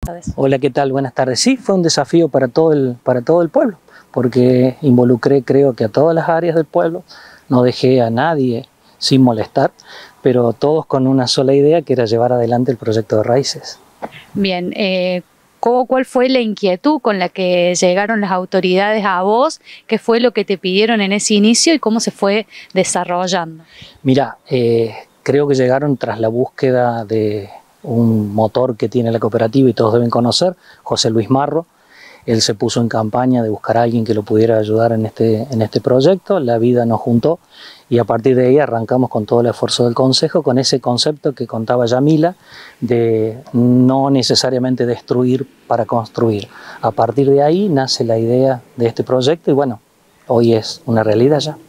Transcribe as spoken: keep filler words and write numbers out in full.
Hola, ¿qué tal? Buenas tardes. Sí, fue un desafío para todo el, para todo el pueblo, porque involucré, creo que a todas las áreas del pueblo, no dejé a nadie sin molestar, pero todos con una sola idea, que era llevar adelante el proyecto de raíces. Bien, eh, ¿cómo, ¿cuál fue la inquietud con la que llegaron las autoridades a vos? ¿Qué fue lo que te pidieron en ese inicio y cómo se fue desarrollando? Mira, eh, creo que llegaron tras la búsqueda de un motor que tiene la cooperativa y todos deben conocer, José Luis Marro. Él se puso en campaña de buscar a alguien que lo pudiera ayudar en este, en este proyecto. La vida nos juntó y a partir de ahí arrancamos con todo el esfuerzo del Consejo, con ese concepto que contaba Yamila, de no necesariamente destruir para construir. A partir de ahí nace la idea de este proyecto y bueno, hoy es una realidad ya.